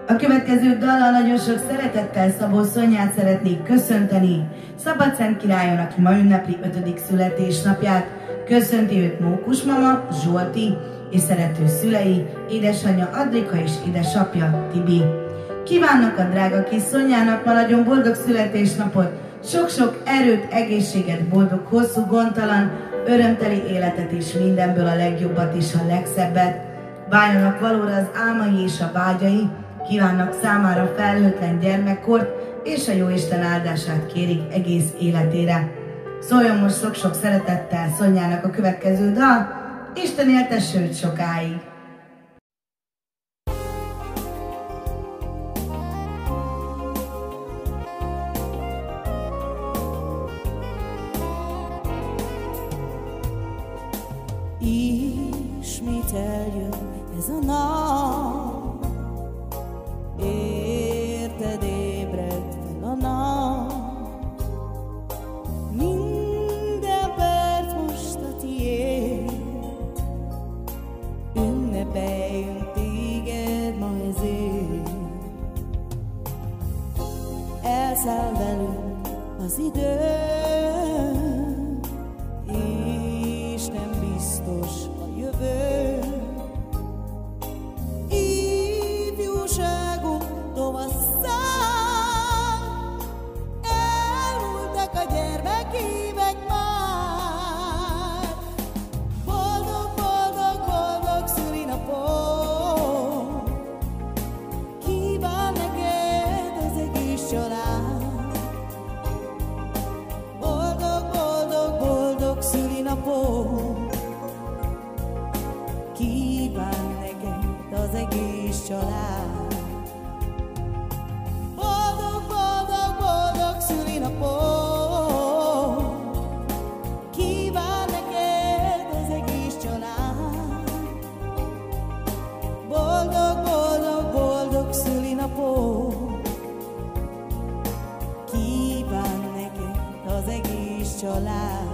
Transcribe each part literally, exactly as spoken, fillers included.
A következő dallal nagyon sok szeretettel Szabó Szonyát szeretnék köszönteni. Szabadszent királyon, aki ma ünnepli ötödik születésnapját. Köszönti őt Mókus mama, Zsolti, és szerető szülei, édesanyja Adrika és édesapja Tibi. Kívánnak a drága kis Szonyának ma nagyon boldog születésnapot, sok-sok erőt, egészséget, boldog, hosszú, gondtalan, örömteli életet és mindenből a legjobbat és a legszebbet. Váljanak valóra az álmai és a vágyai, kívánnak számára felhőtlen gyermekkort, és a Jóisten áldását kérik egész életére. Szóljon most sok-sok szeretettel Szonyának a következő dal, Isten éltesse őt sokáig! Ismét eljön ez a nap, érted ébredt fel a nap, minden perc most a tiéd, ünnepeljünk téged ma ezért. Elszáll velünk az idő, és nem biztos a jövő. Ifjúságunk tovasszal, elmúltak a gyermekévek már. Boldog, boldog, boldog szülinapot kíván neked az egész család. Boldog, boldog, boldog szülinapot kíván neked az egész család. Boldog, boldog, boldog szülinapot kíván neked az egész család. Boldog, boldog, boldog szülinapot kíván neked az egész család.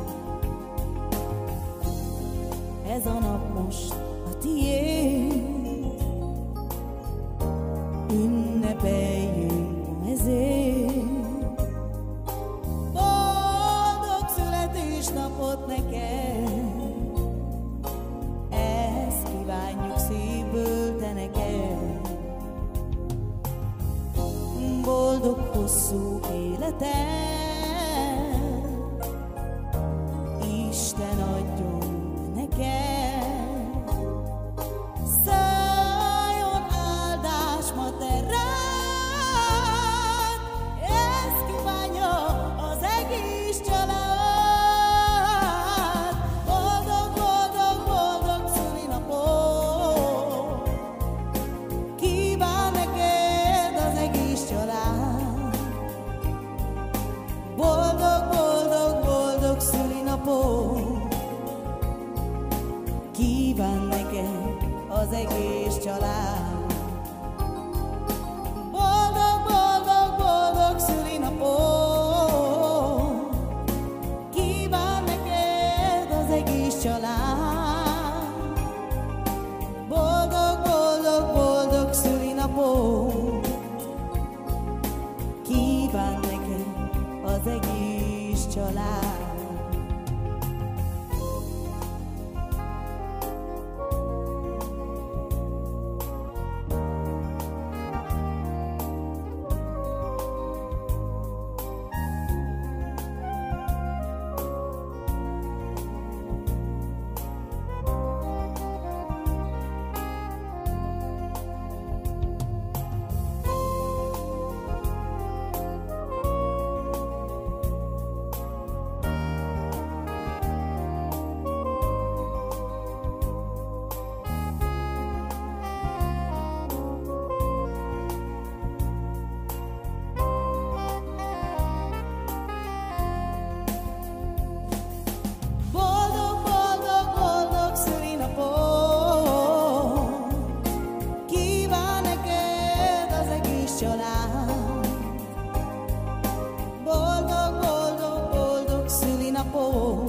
Ez a nap most a tiéd, ünnepeljünk ma ezért. Boldog születésnapot neked, ezt kívánjuk szívből te neked. Boldog hosszú életet Isten adjon neked, szálljon áldás ma te rád, ezt kívánja az egész család. Boldog, boldog, boldog szülinapot kíván neked az egész család. Boldog, boldog, boldog szülinapot kíván neked az egész család. Boldog, boldog, boldog szülinapot kíván neked az egész család. Boldog, boldog, boldog szülinapot kíván neked az egész család.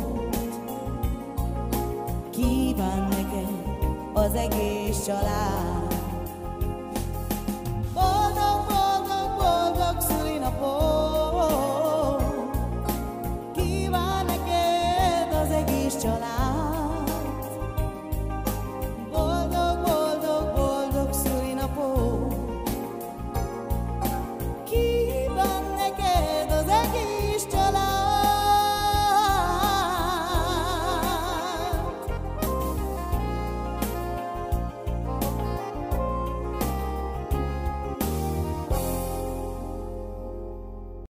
Kíván neked az egész család.